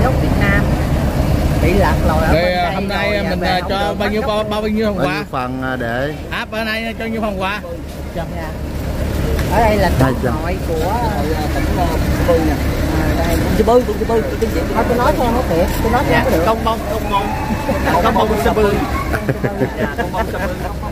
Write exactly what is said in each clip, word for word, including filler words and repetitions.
gốc Việt Nam bị lạc lòi ở bên đây. Hôm nay mình cho bao nhiêu bao, bao nhiêu phần quà? Phần để áp ở đây cho nhiêu phần quà? Ở đây là con nội của tỉnh Bư nè. Chị Bư, chị Bư, chị chị tôi nói theo nó thiệt, tôi nói theo nó được. Công bông, công bông, công bông Sa Bư. Công bông Sa Bư.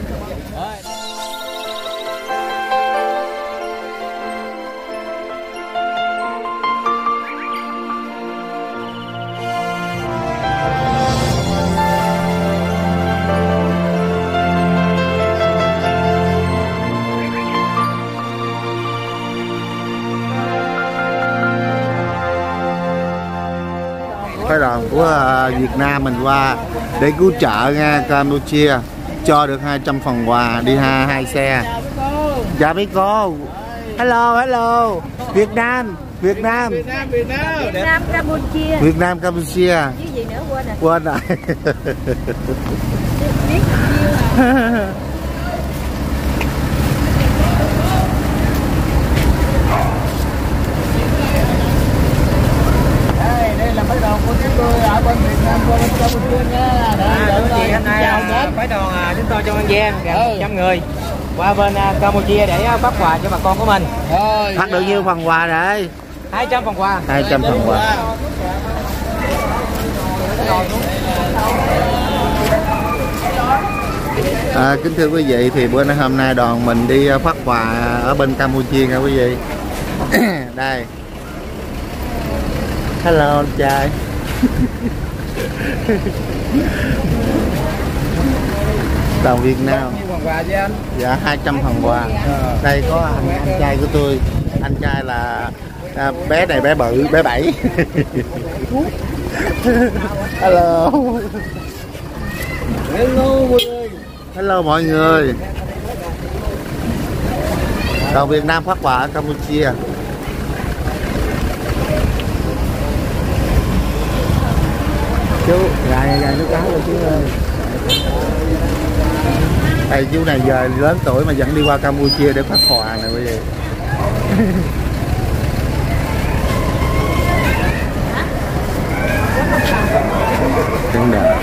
phái đoàn của Việt Nam mình qua để cứu trợ nha Campuchia, cho được hai trăm phần quà, đi hai, hai xe. Dạ mấy cô. Hello, hello. Việt Nam, Việt Nam. Việt Nam, Việt Nam. Việt Nam Campuchia. Việt Nam Campuchia. Chứ gì nữa quên rồi. Quên rồi. Biết nhiêu à. Đây là phái đoàn của chúng tôi ở bên Việt Nam qua bên Campuchia nha. Đây hôm nay phái đoàn chúng tôi trong An Giang gần một trăm người qua bên Campuchia để phát quà cho bà con của mình. Phát được nhiêu phần quà đấy? hai trăm phần quà. hai trăm phần quà. À, kính thưa quý vị, thì bữa nay hôm nay đoàn mình đi phát quà ở bên Campuchia nha quý vị. Đây. Hello anh trai. Đoàn Việt Nam. Dạ hai trăm phần quà. Đây có anh, anh trai của tôi. Anh trai là à, bé này bé bự, bé bảy. Hello. Hello mọi người. Hello mọi người. Đoàn Việt Nam phát quà ở Campuchia. Chú gài gài nước cá rồi chú ơi. Đây chú này giờ lớn tuổi mà vẫn đi qua Campuchia để phát quà nè quý vị. Đừng đợi.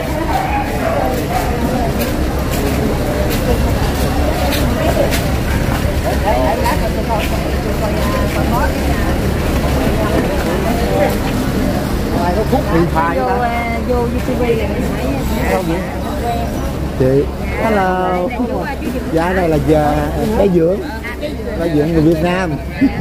Có khúc điện thoại vô vô YouTube này mình thấy chị. Hello. Dạ đây là giờ bé dưỡng, bé dưỡng người Việt Nam.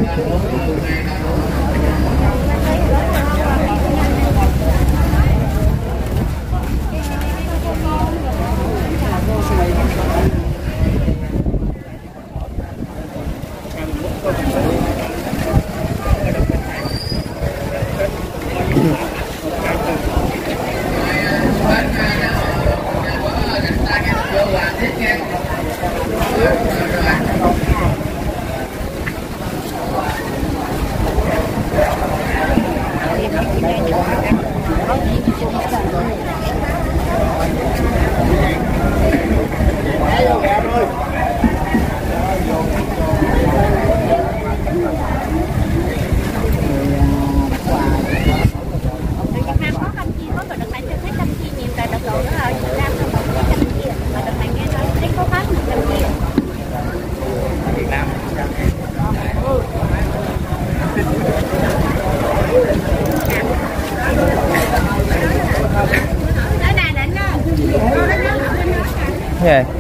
Yeah.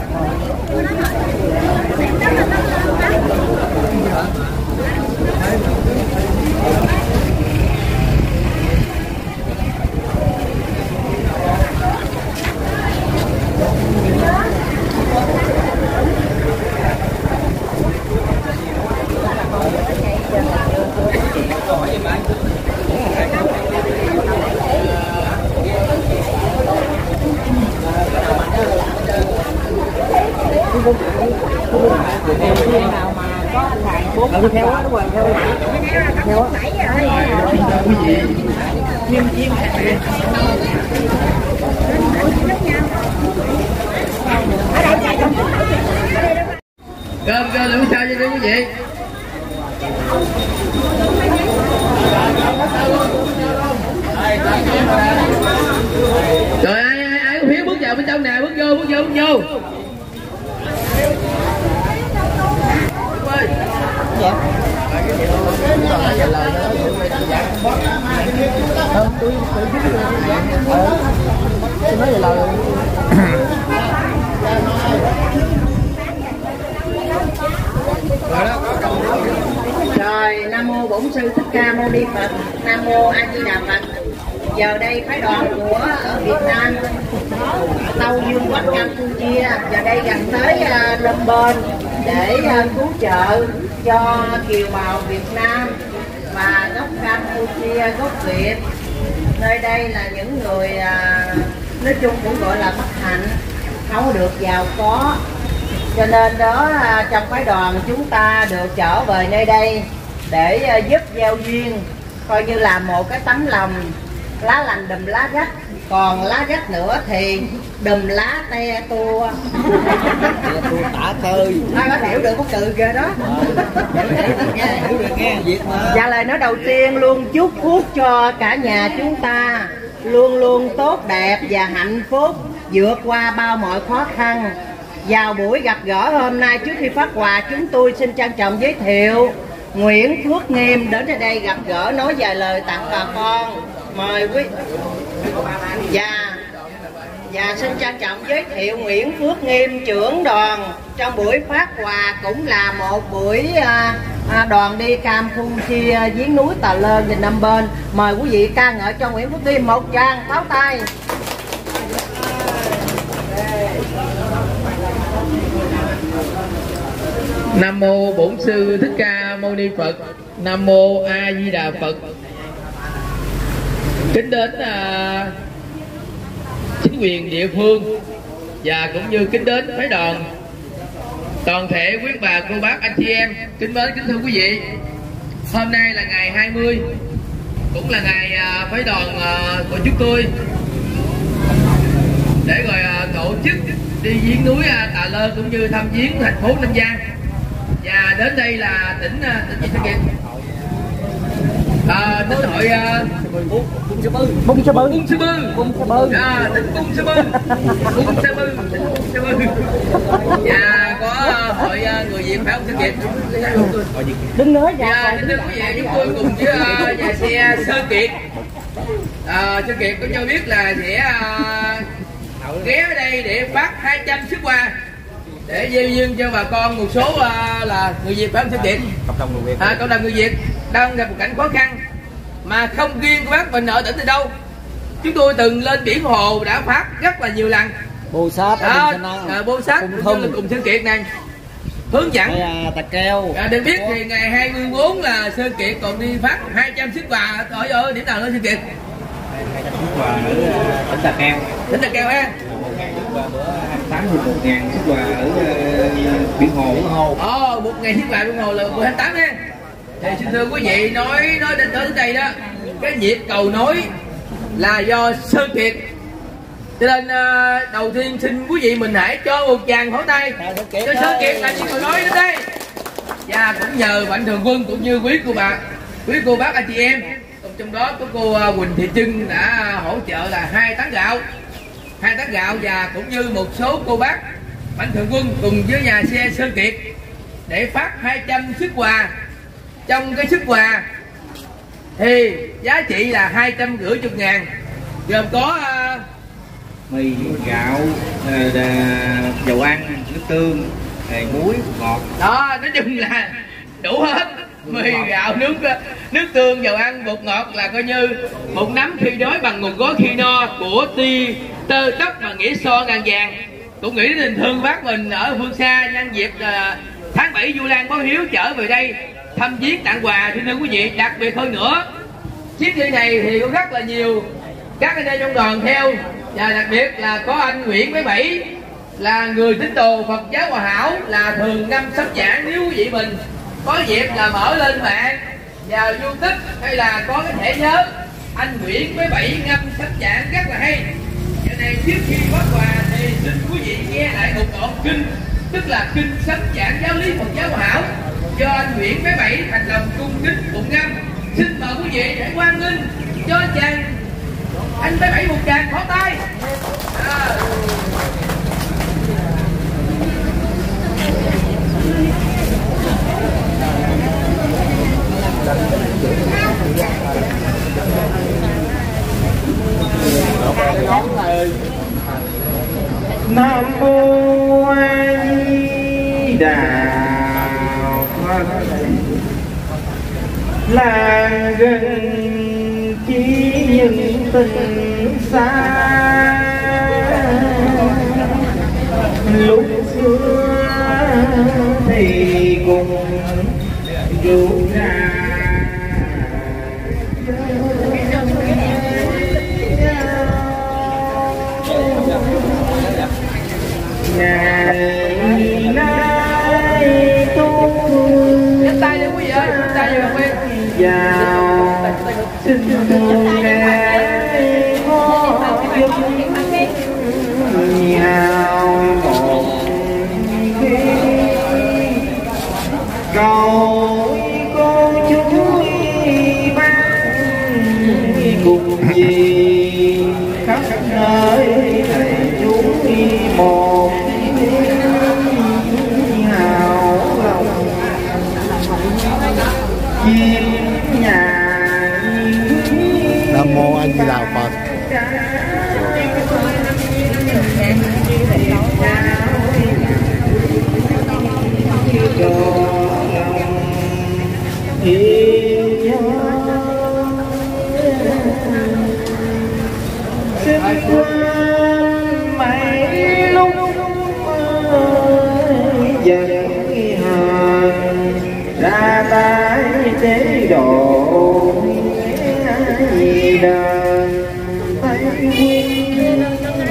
nào mà có anh Hoàng bốn ừ, theo á, đúng rồi, theo theo á. Quý vị chim chim cơm cơm làm sao cho quý vị. Đây, vào bên trong nè, bước vô, bước vô, bước vô. Dạ. Rồi, Nam mô Bổn Sư Thích Ca Mâu Ni Phật, Nam mô A Di Đà Phật. Giờ đây phái đoàn của ở Việt Nam, Tâu Dương Quốc Campuchia giờ đây gần tới uh, Lâm Bên để uh, cứu trợ cho kiều bào Việt Nam và gốc Campuchia, gốc Việt. Nơi đây là những người uh, nói chung cũng gọi là bất hạnh, không được giàu có, cho nên đó uh, trong phái đoàn chúng ta được trở về nơi đây để uh, giúp gieo duyên, coi như là một cái tấm lòng. Lá lành đùm lá rách, còn lá rách nữa thì đùm lá te tua. Tua tả tơi. Ai có hiểu được có từ kìa đó. Hiểu được nghe Việt mà. Và lời nói đầu tiên luôn chúc phúc cho cả nhà chúng ta luôn luôn tốt đẹp và hạnh phúc, vượt qua bao mọi khó khăn. Vào buổi gặp gỡ hôm nay, trước khi phát quà, chúng tôi xin trân trọng giới thiệu Nguyễn Phước Nghiêm đến đây gặp gỡ nói vài lời tặng bà con. Mời quý. Dạ, dạ xin trân trọng giới thiệu Nguyễn Phước Nghiêm, trưởng đoàn trong buổi phát quà, cũng là một buổi à, à, đoàn đi Campuchia giếng núi Tà Lơn và Năm Bên. Mời quý vị ca ngợi cho Nguyễn Phước Nghiêm một tràng pháo tay. Nam mô Bổn Sư Thích Ca Mâu Ni Phật, Nam mô A Di Đà Phật. Kính đến uh, chính quyền địa phương và cũng như kính đến phái đoàn, toàn thể quý bà cô bác anh chị em kính mến kính thưa quý vị. Hôm nay là ngày hai mươi, cũng là ngày uh, phái đoàn uh, của chúng tôi để rồi uh, tổ chức đi viếng núi uh, Tà Lơn cũng như thăm viếng thành phố Nam Giang. Và đến đây là tỉnh uh, tỉnh gì thưa kìa? À, tỉnh hội uh, Bung Sa Bư, Bung Sa Bư, Bung Sa Bư, Bung Sa Bư, à, tỉnh Bung Sa Bư, Bung Sa Bư, tỉnh Bung Sa Bư. Và có uh, hội uh, người Việt phải không thưa Kiệt? Đừng nói ra. Dạ, kính thưa quý vị, chúng tôi cùng với uh, nhà xe Sơn Kiệt. À, Sơn Kiệt có cho biết là sẽ uh, ghé ở đây để phát hai trăm xuất quà để gieo duyên cho bà con một số uh, là người Việt phải không Sơn Kiệt? Cộng đồng người Việt. À, cộng đồng người Việt đang gặp một cảnh khó khăn mà không riêng của bác mình ở tỉnh từ đâu, chúng tôi từng lên biển hồ đã phát rất là nhiều lần. Bô sát, à, à, bô sát cũng như là cùng Sơn Kiệt này hướng dẫn à, tạc keo. À, được biết thì ngày hai mươi tư là Sơn Kiệt còn đi phát hai trăm xuất quà ở ở điểm nào nữa Sơn Kiệt? hai trăm xuất quà ở tỉnh Tà Keo. Tỉnh Tà Keo ha. tám mươi một ngàn xuất quà ở biển hồ. Biển hồ. Ồ, một ngàn xuất quà biển hồ là mười hai tám ha. Thì xin thưa quý vị, nói nói đến nói đến đây đó, cái việc cầu nối là do Sơn Kiệt, cho nên uh, đầu tiên xin quý vị mình hãy cho một tràng pháo tay cho Sơn Kiệt là những cầu nối đến đây. Và cũng nhờ Mạnh Thường Quân cũng như quý cô bà, quý cô bác anh chị em, trong đó có cô uh, Quỳnh Thị Trưng đã hỗ trợ là hai tấn gạo, hai tấn gạo và cũng như một số cô bác Mạnh Thường Quân cùng với nhà xe Sơn Kiệt để phát hai trăm xuất quà. Trong cái xuất quà thì giá trị là hai trăm rưỡi chục ngàn, gồm có uh, mì, gạo, uh, dầu ăn, nước tương, uh, muối, ngọt. Đó, nói chung là đủ hết. Mì, gạo, nước nước tương, dầu ăn, bột ngọt là coi như một nắm khi đói bằng một gói khi no của ti tơ tóc mà nghĩa so ngàn vàng. Cũng nghĩ đến tình thương bác mình ở phương xa, nhân dịp uh, tháng bảy Vu Lan báo hiếu trở về đây thăm viếng tặng quà. Thì thưa quý vị, đặc biệt hơn nữa, chuyến đi này thì có rất là nhiều các anh em trong đoàn theo, và đặc biệt là có anh Nguyễn Mấy Bảy là người tín đồ Phật giáo Hòa Hảo, là thường ngâm sấm giảng. Nếu quý vị mình có dịp là mở lên mạng vào YouTube hay là có cái thẻ nhớ, anh Nguyễn Mấy Bảy ngâm sấm giảng rất là hay. Giờ này trước khi phát quà thì xin quý vị nghe lại một đoạn kinh, tức là kinh sấm giảng giáo lý Phật giáo Hòa Hảo do anh Nguyễn Mấy Bảy thành lòng cung kính tụng ngâm. Xin mời quý vị hãy hoan nghênh cho chàng anh Mấy Bảy một tràng pháo tay. À. Nam mô A Di Đà Phật. Làng gần chỉ những tình xa, lúc xưa thì cùng rủ ra ngày nay tu tay đi quý vị ơi, tay đi quý vị vào xin thương nghe có giúp nhau một khi cầu cô chú ban cùng gì khắp nơi thầy chú một hào lòng chim nhà. Nam mô A Di Đà Phật. Xin quên mấy lúc giận hờn ra tay chế độ gì đờn thấy quyên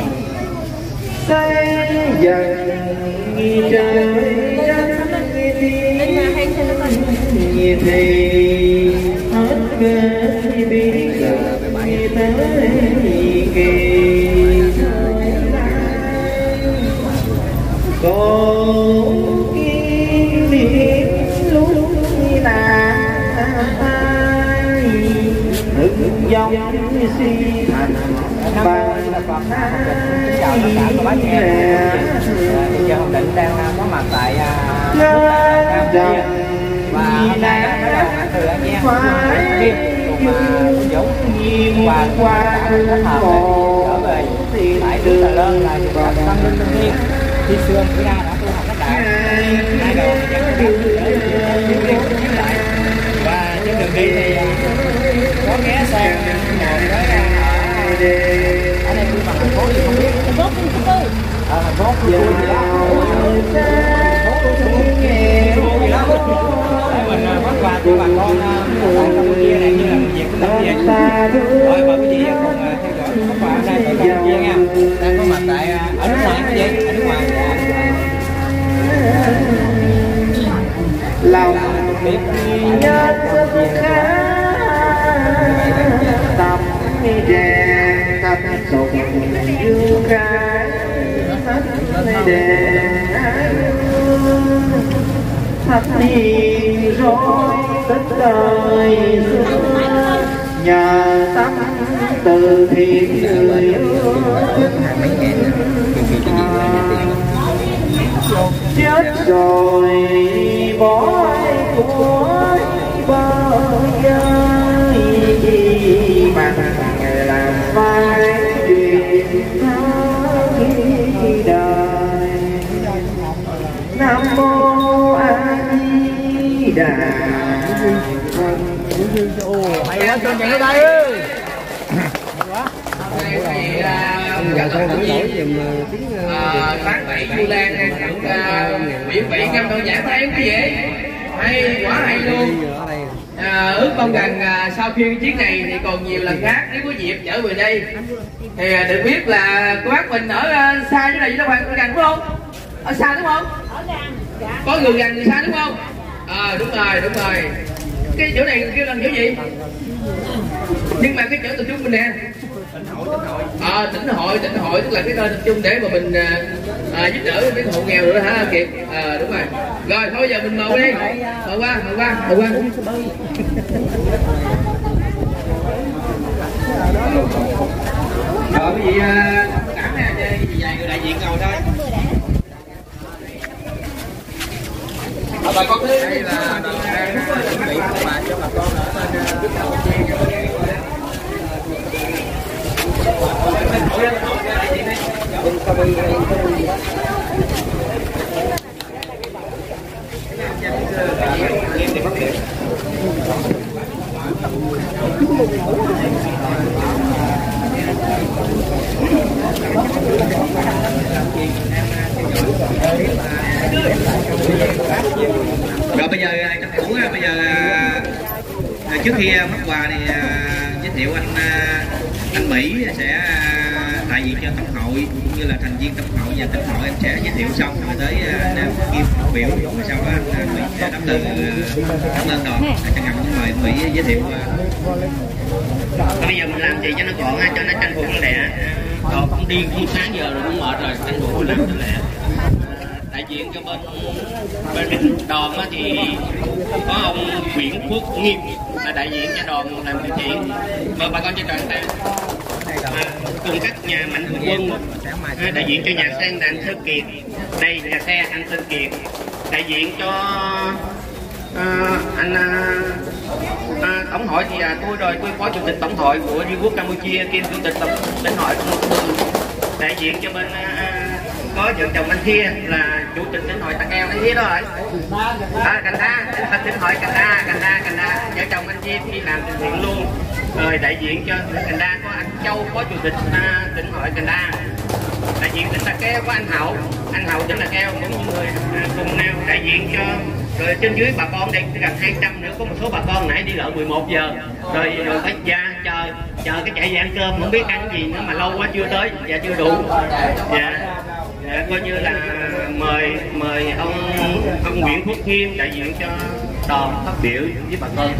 say dần trời đất như thì hết cái biết tới kỳ cô kiên biết lúc ta thức dòng si thành bằng chào tất cả các bác chị em. Bây giờ Hồng Định đang có mặt tại Campuchia và hôm nay bắt đầu từ anh em Kim cùng Dũng và qua kết hợp trở về tại Đức Tà Lơn là trường hợp Tâm Linh Tân Thiên khi xưa Mỹ Đa đã tu học các đạo hai đầu lại và trên đường đi thì có ghé sang ngồi với ở đây tôi bằng thành phố gì không biết thành phố ở thành phố tôi gì đó mình bắt quà cho bà con tại Campuchia này như là việc của mình vậy. Rồi mời quý vị cùng theo dõi bắt quà ở đây tại Campuchia nha. Đang có mặt tại ở nước ngoài quý vị, ở nước ngoài. lòng nhớ khá tâm đèn tập sùng dương khai đèn thắp niềm rồi tất đời xưa nhờ tâm từ thiện người chết rồi bỏ của bờ giới gì bằng làm phải chuyện đời. Nam mô A Di Đà Phật. Hay quá, tôi nhận ở đây ơi. Sáng bảy Chu Lan biểu vị cam đoan giải tay quý vị hay quá hay luôn. À, ước mong rằng à, sau khi chuyến này thì còn nhiều lần khác nếu có dịp trở về đây thì à, được biết là cô bác mình ở à, xa chỗ này đâu bạn gần đúng không? Ở xa đúng không? Có người gần người xa đúng không? À, đúng rồi đúng rồi. Cái chỗ này kêu là chỗ gì? Nhưng mà cái chỗ tập trung mình nè. À, tỉnh hội tỉnh hội tức là cái nơi tập trung để mà mình à, giúp đỡ cái hộ nghèo nữa hả Kiệt? À, đúng rồi. Rồi thôi giờ mình mời đi, mời qua mời qua mời qua. Rồi quý vị cảm nha, vài người đại diện ngồi thôi. À, bà con đây là chuẩn bị quà cho bà con ở bên Đức Campuchia. Bên Rồi bây giờ tranh thủ bây giờ trước khi phát quà thì giới thiệu anh anh Mỹ sẽ đại diện cho tổng hội cũng như là thành viên tổng hội và tổng hội em sẽ giới thiệu xong rồi tới Nam Kim phát biểu rồi sau đó anh Mỹ sẽ đáp từ cảm ơn đoàn. Chân ngầm mời anh Mỹ giới thiệu. Bây giờ mình làm gì cho nó gọn cho nó tranh thủ nó lẹ. Rồi cũng đi cũng sáng giờ rồi cũng mệt rồi tranh thủ làm cho lẹ. Đại diện cho bên bên đoàn thì có ông Nguyễn Phước Nghiêm là đại diện cho đoàn làm điều chuyện. Mời bà con cho đoàn tại à, cùng các nhà mạnh thường quân à, đại diện cho nhà xe anh Sơn Kiệt, đây nhà xe anh Sơn Kiệt, đại diện cho à, anh à, à, tổng hội thì à, tôi rồi tôi phó chủ tịch tổng hội của Vương quốc Campuchia kiêm chủ tịch tổng tỉnh hội đại diện cho bên à, có vợ chồng anh kia là chủ tịch tỉnh hội Tạc Eo đấy thế đó rồi à, Cành Đa tỉnh hội Cành Đa Cành Đa Cành Đa vợ chồng anh kia đi làm từ thiện luôn. Rồi đại diện cho Cành Đa có anh Châu phó chủ tịch à, tỉnh hội Cành Đa, đại diện tỉnh Tạc Keo có anh Hậu anh Hậu tỉnh Tạc Keo cũng những người à, cùng nêu đại diện cho. Rồi trên dưới bà con đây gần hai trăm nữa, có một số bà con nãy đi lợi mười một giờ rồi rồi phải ra chờ chờ cái chạy về ăn cơm không biết ăn gì nữa mà lâu quá chưa tới và chưa đủ. Dạ. Dạ, coi như là mời mời ông ông Nguyễn Phước Nghiêm đại diện cho đoàn phát biểu với bà con.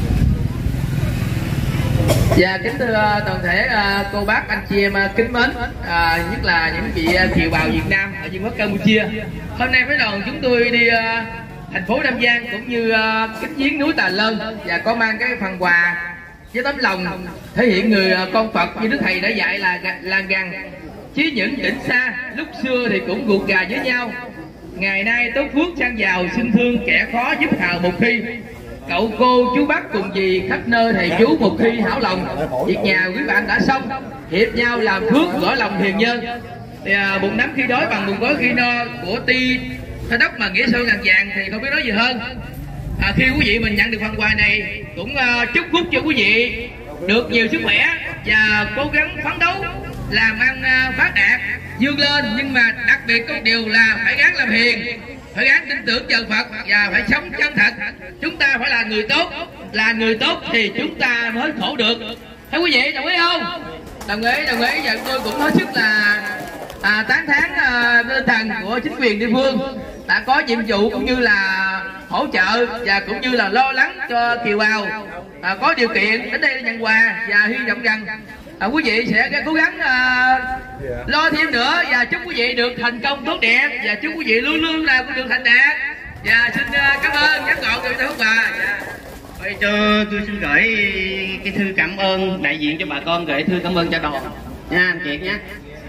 Dạ kính thưa toàn thể cô bác anh chị em kính mến, à, nhất là những vị kiều bào Việt Nam ở Vương quốc Campuchia. Hôm nay với đoàn chúng tôi đi uh, thành phố Nam Giang cũng như uh, kính viếng núi Tà Lơn và có mang cái phần quà với tấm lòng thể hiện người uh, con Phật như Đức Thầy đã dạy là làng gằn chí những đỉnh xa lúc xưa thì cũng ruột gà với nhau, ngày nay tốt phước sang giàu xin thương kẻ khó giúp hào một khi, cậu cô chú bác cùng dì khắp nơi thầy chú một khi hảo lòng, việc nhà quý bạn đã xong hiệp nhau làm phước gỡ lòng hiền nhân. Thì, à, bụng nắm khi đói bằng bụng gói khi no của ti Thơ Đốc mà nghĩa sâu ngàn vàng thì không biết nói gì hơn. À, khi quý vị mình nhận được phần quà này cũng uh, chúc phúc cho quý vị được nhiều sức khỏe và cố gắng phấn đấu làm ăn uh, phát đạt vươn lên, nhưng mà đặc biệt có điều là phải gắng làm hiền, phải gắng tin tưởng vào Phật và phải sống chân thật. Chúng ta phải là người tốt, là người tốt thì chúng ta mới khổ được. Thấy quý vị đồng ý không? Đồng ý, đồng ý. Và tôi cũng hết sức là à, tán thán tinh thần của chính quyền địa phương đã có nhiệm vụ cũng như là hỗ trợ và cũng như là lo lắng cho kiều bào à, có điều kiện đến đây nhận quà, và hy vọng rằng à, quý vị sẽ cố gắng à, lo thêm nữa và chúc quý vị được thành công tốt đẹp và chúc quý vị luôn luôn là con đường thành đạt. Và xin uh, cảm ơn ngắn gọn người ta hút bà. Vậy cho tôi xin gửi cái thư cảm ơn đại diện cho bà con, gửi thư cảm ơn cho đoàn nha anh Kiệt nhé.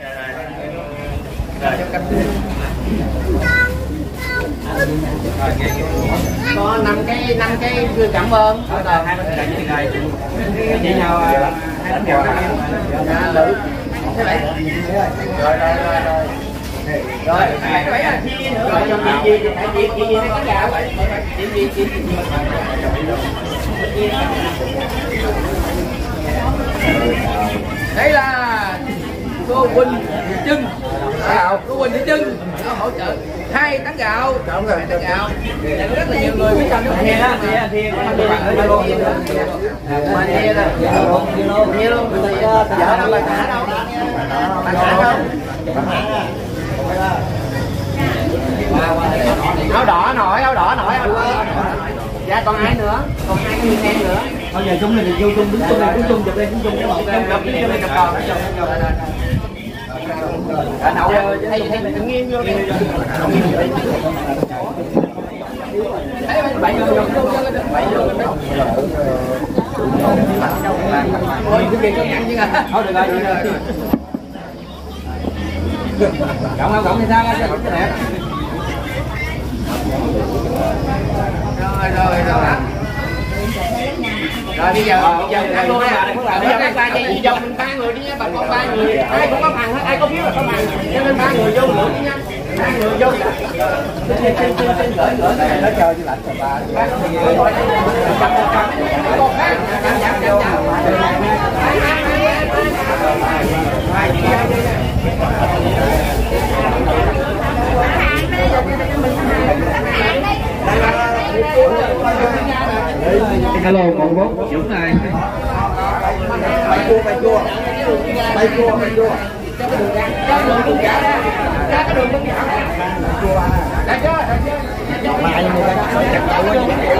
Có năm cái năm cái thư cảm ơn hai bên đại diện rồi với nhau hai tấm kẹo đó lự thế vậy rồi rồi rồi rồi rồi phải phải là chia nữa rồi cho chị gì phải chị chị gì cái gạo vậy chị gì chị đây là cô Quỳnh Thị Trưng gạo, cô Quỳnh Thị Trưng nó hỗ trợ hai tấn gạo, hai tấn gạo. Rất là nhiều người biết trong nước thiền á, thiền thiền mà bạn ơi luôn, mà thiền là thiền luôn, thì vợ đâu bà cả đâu, bà cả không? Áo đỏ nổi, áo đỏ nổi, áo đỏ. Dạ còn ai nữa? Còn hai cái em nữa. Bây giờ chúng này thì vô chung đứng chung đứng chung chụp lên đứng chung cái một chung chụp đứng chung lên cặp đòn. Ở nậu thầy thầy mình nghiêng vô đi. Thấy bảy vô vô bảy vô lên đó. Ôi cái gì có nhặn chứ à. Thôi được rồi. Cộng không cộng thì sao ra cho cộng đẹp. Rồi rồi rồi. Rồi bây giờ bây giờ ăn luôn nha. Bây giờ các bạn chạy vòng mình ba người đi nha, bà con ba người, ai cũng có bằng hết, ai có phiếu là có bằng. Cho nên ba người vô lượt đi nha. Ba người vô. Trên trên trên trên gửi gửi cái này nó chơi chứ lạnh rồi ba. Hello con bố Dũng này. Bay cua bay cua bay cua bay cua mà người ta chặt chậu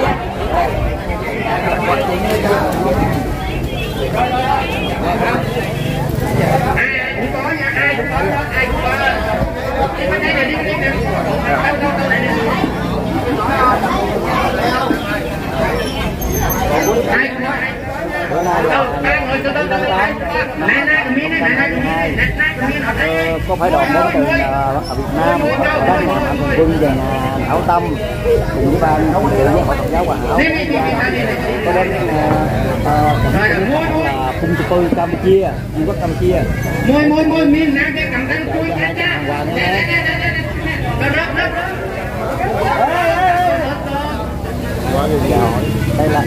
có phải đoàn đến từ ở Việt Nam, các mạnh thường quân và nhà hảo tâm cùng với ban nấu rượu với hội Phật giáo Hòa Hảo có đến là Phung Chư Pư Campuchia, Vương quốc Campuchia. Môi môi môi miên nè cái cầm tay chui cha cha. Đây là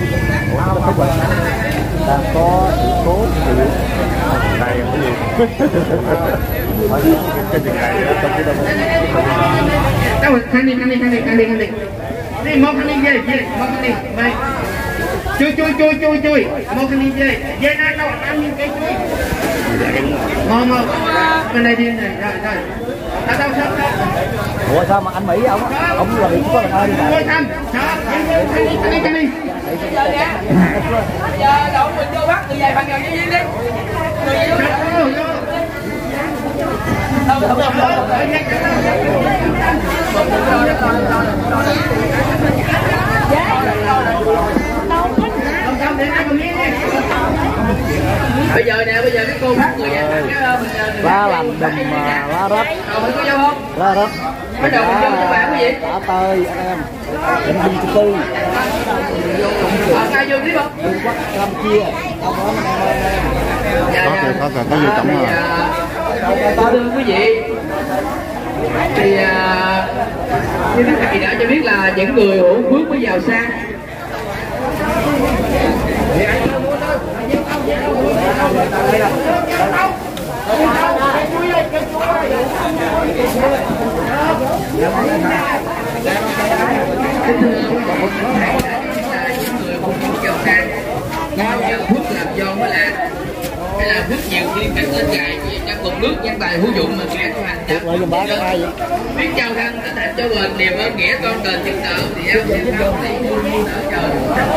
đang có sự cố này cái gì cái gì này trong cái đông đâu khăn đi khăn đi khăn đi khăn đi khăn đi đi một khăn đi về về một khăn đi mày chui chui chui chui chui một khăn đi về về ăn đâu ăn những cái chui mò mò bên đây đi này rồi rồi ta đâu sao ủa sao mà anh Mỹ ông ông là bị có là ơi ngồi thăm sao khăn đi khăn đi khăn đi giờ đậu mình vô bắt người về bằng gần như đi người vô bây giờ nè bây giờ cái cô bắt người lá làm đùm lá rách lá rách bắt đầu mình vô các bạn cái gì tả tơi anh em định Phung Chư Pư ở ngay vô tiếp không Vương quốc Campuchia đâu đó có kìa có kìa có nhiều tổng rồi. Thưa quý vị thì như các thầy đã cho biết là những người hữu phước mới giàu sang. Nào giờ phước làm do mới làm hay là phước nhiều khi cảnh lên dài trong một nước nhân tài hữu dụng mà kẻ tu hành đã biết trao thân có thể cho bền niềm ơn nghĩa con đền chứng nợ thì em sẽ không thì nợ trời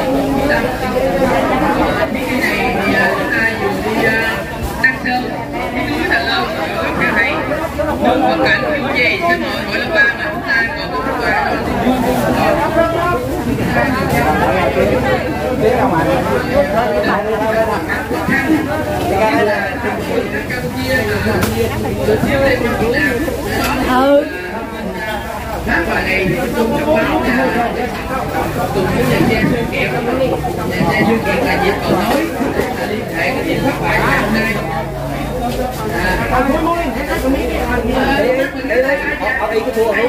cái này thì chúng ta dù đi Đăng Sơn đi núi Thành Long có cái thấy đừng có cảnh kiểu gì sẽ mọi gọi là ba mà chúng ta còn có cái quà ừ phát quà này chung trong báo là cùng với nhà xe Xuân Kiệt nhà xe Xuân Kiệt là dịp cầu nối liên hệ cái dịp phát quà ngày hôm nay đi cái thua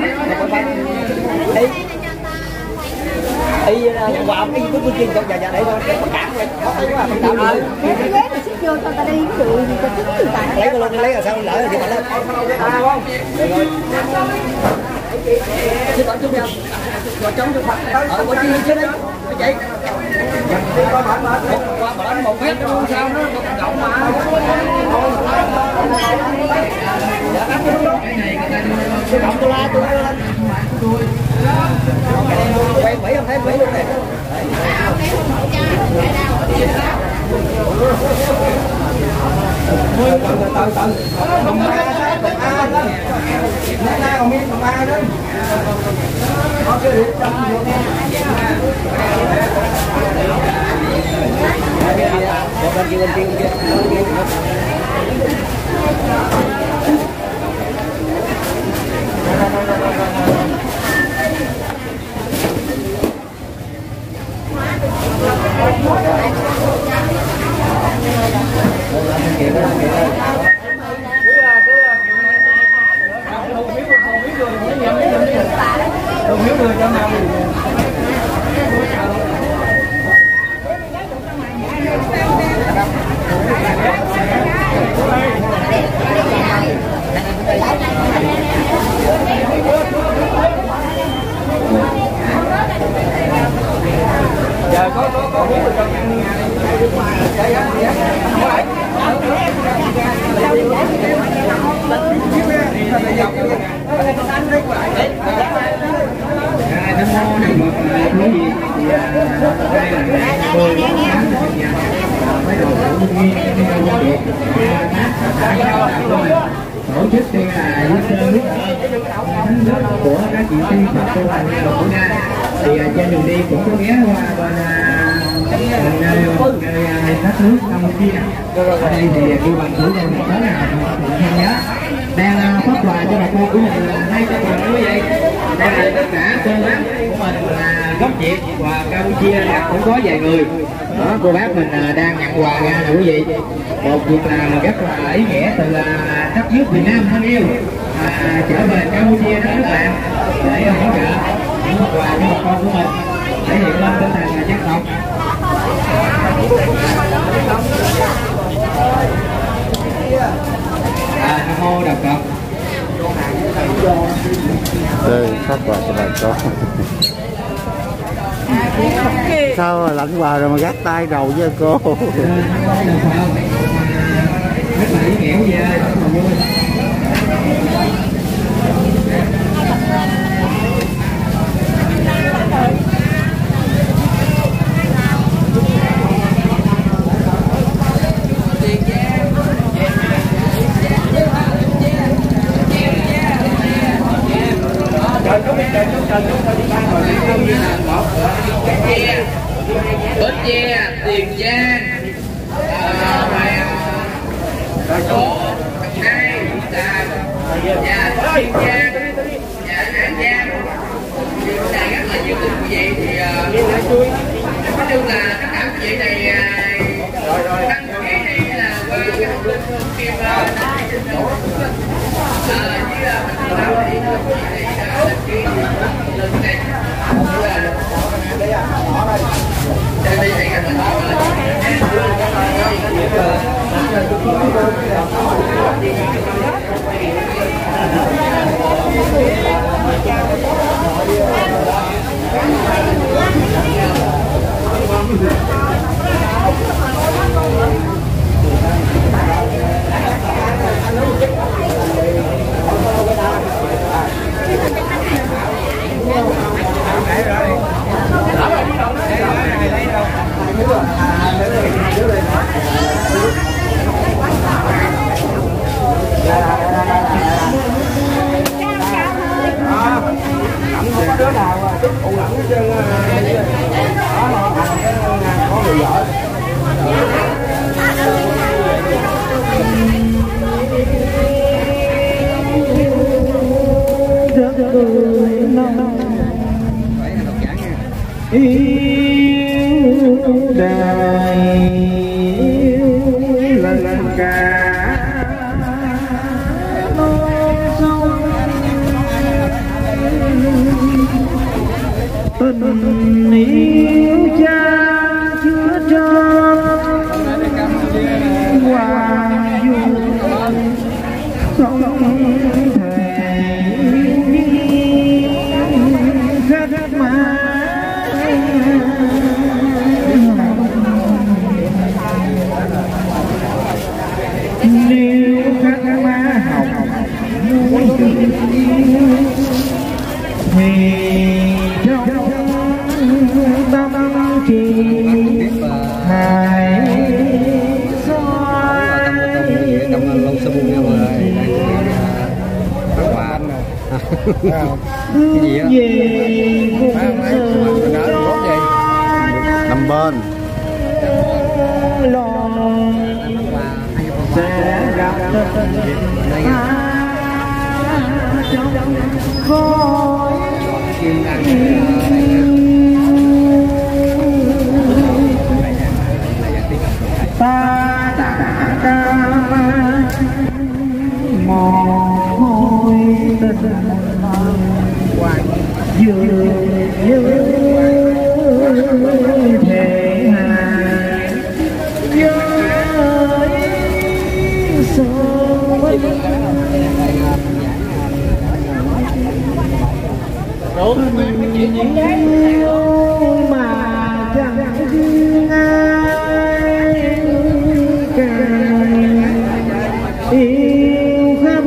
đi quà ông đi với chương trong nhà nhà để thôi có cản rồi có gì mà không cản ơi cái ghế này xích vô cho ta đi cái đường gì cho xích người ta lấy cái luôn lấy là sao lỡ thì mà lên không chứ còn chung nhau rồi chống cho Phật ở có chi chứ đấy chị qua bển một mét nó sao nó rộng mà rộng tôi la tôi lên quen Mỹ không thấy Mỹ luôn này từ từ đồng ba đồng A đó đồng A còn miếng đồng A đó có cái điểm trong vô bên kia bên kia bên kia What? mười phái đoàn của Nguyên tổ chức thì là giúp đỡ nước của các chị tiên Phật tu hành của Nga thì trên đường đi cũng có ghé qua bên nơi đất nước Campuchia. Ở đây thì kêu bằng thủ đô một tới là thân nhớ đang phát quà cho bà con của mình là hai trăm ngàn quý vị. Đây là tất cả cô bác của mình là gốc Việt và Campuchia cũng có vài người. Đó, cô bác mình đang nhận quà ra nè quý vị. Một việc làm rất là ý nghĩa từ đất nước Việt Nam thân yêu à, trở về Campuchia đó các bạn để hỗ trợ những phần quà cho bà con của mình thể hiện lên tinh thần dân tộc. À, Nam mô Độc Cập. Đây phát quà cho bà con. Sao mà lãnh quà rồi mà gác tay đầu với cô. Rất là ý nghĩa về rất là vui. Bến Tre, Tiền Giang, số hai là nhà Tiền Giang, nhà An Giang, là rất là nhiều quý vị thì nói chung là tất cả quý vị này đăng ký đi là qua cái thông tin kia là như là mình làm thì quý vị này đăng ký lên này. Đây đây đây cái mình yêu đời lần cả non sông tình yêu cha chưa tròn hoàng du sông thề rất mà nếu các má hồng muốn tình thì trong tâm trí hãy xoay bước về vùng sơn năm bên sẽ gặp trong khói ta đã ca mồ hôi tình vừa nhớ thể hài nhớ soi mà chẳng riêng ai càng yêu khắp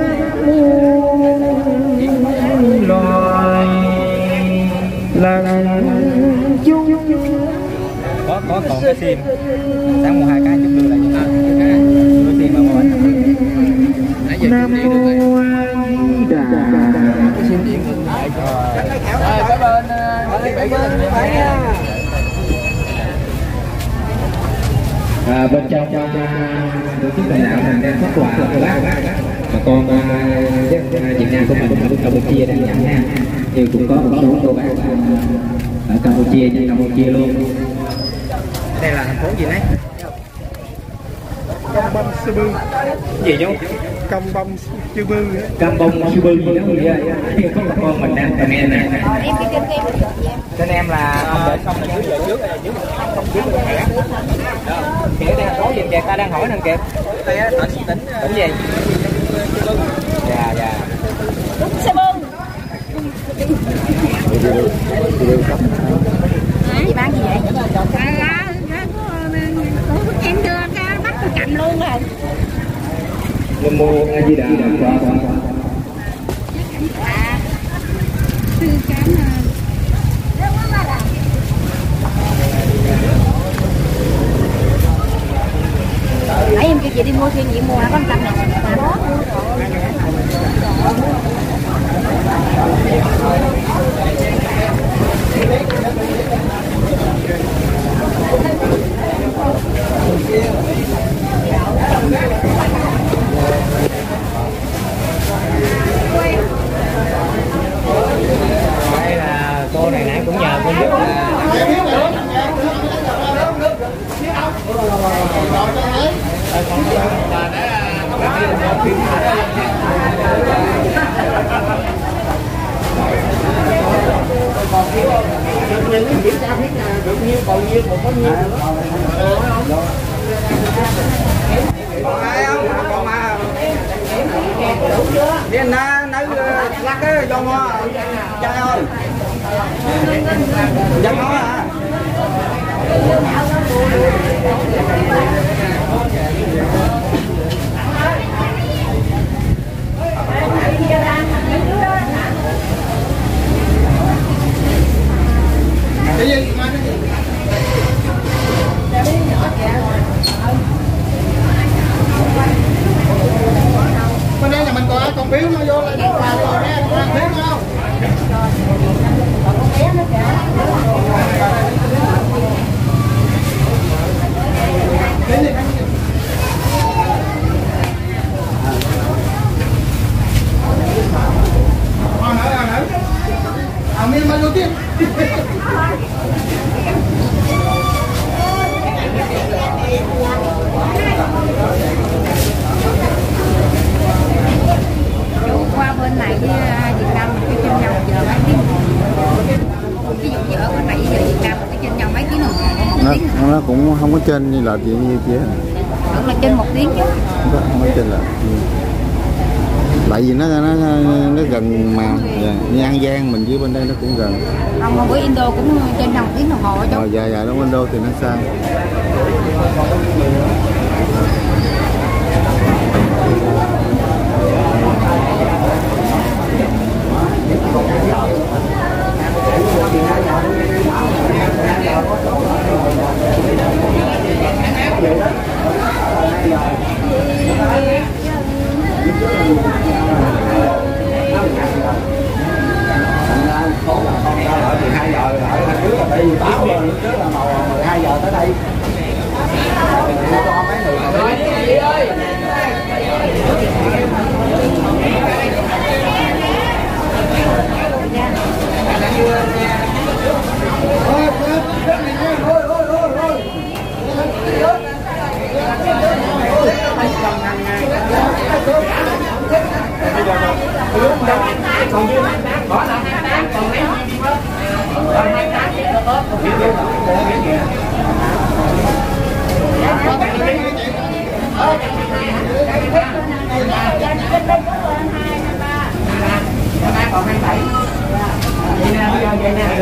muôn loài lần chung có có còn sim. Sáng mua hai cái chút đưa lại cho ta. Đưa sim vào bánh. Nãy giờ chưa đi được rồi. Cái sim điện ngừng lại cho. Rồi cái bên bảy cái tình nha. À, bên trong tổ chức đào tạo thành đang phát quà cho các bác bà con Việt Nam của mình ở Campuchia đang nhận ha, thì cũng có một số cô bác ở Campuchia trên Campuchia luôn. Đây là thành phố gì đấy? Cam Bông Sư Bư. Gì chú? Cam Bông Sư Bư. Cam Bông Sư Bư gì đó gì á? Có bà con mình đang comment nè. Trên em là không để xong là trước giờ trước là trước không trước là thẻ. Kìa đây thành phố gì kìa, ta đang hỏi nè kìa. Đây á, tỉnh tỉnh tỉnh gì? Dạ dạ. Sư Bư. Chị bán gì vậy? À, có em đưa ra bắt tôi cầm luôn rồi. Nam mô A Di Đà Phật. À, sư cảm ơn. Nãy em kêu chị đi mua thêm chị mua có một trăm này. Đây là cô này nãy cũng nhờ cô giúp là kiểm tra biết là được nhiêu bao nhiêu một bao nhiêu còn ai không? Còn mà đi na nấu lắc cái do ngon trai ơi dân ngon à. Cái gì? Bên đây nhà mình còn ai còn biếu nó vô lại quà rồi nè, còn biếu không? Cái gì? Ờ nữa, ờ nữa. À miếng bao nhiêu tiền? Chú qua bên này với Việt Nam cái trên nhau giờ mấy tiếng. Ví dụ như ở bên này với Việt Nam cái trên nhau mấy tiếng đồng hồ. Nó, nó cũng không có trên như là chuyện như kia. Vẫn là trên một tiếng chứ. Không có, không có trên là. Tại vì nó nó nó gần mà như An Giang mình với bên đây nó cũng gần. Không, mà với Indo cũng trên một tiếng đồng hồ chứ. Ờ, dạ dạ, đúng Indo thì nó xa. hai giờ ở thành trước là đi báo rồi, lúc trước là mười hai giờ tới đây. Cho mấy người ơi. Còn như bỏ là hai tháng, còn mấy còn hai tháng thì nó tốt. Còn hai bảy. Vậy nè, vậy nè.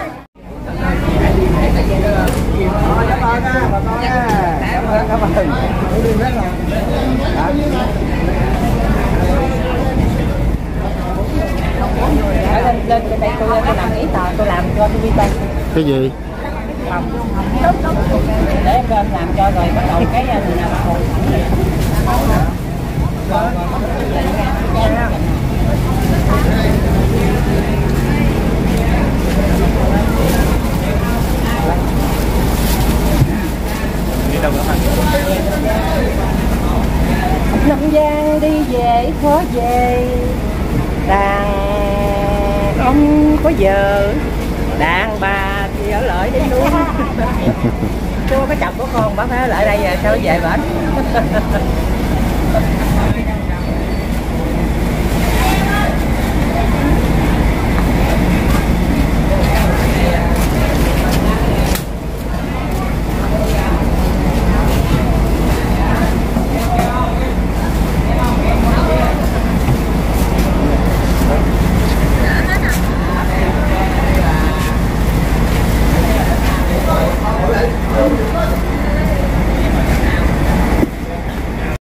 Cảm ơn, cảm ơn. lên trên đây tôi tôi làm giấy tờ, tôi làm cho tôi đi tay. Cái gì? Không. Để em lên làm cho rồi bắt đầu cái người nào bắt đầu. Năm Giang đi về khó về, đàn ông có giờ, đàn bà thì ở lại đây luôn. Chưa có chồng của con, bác phải ở lại đây sao về bển.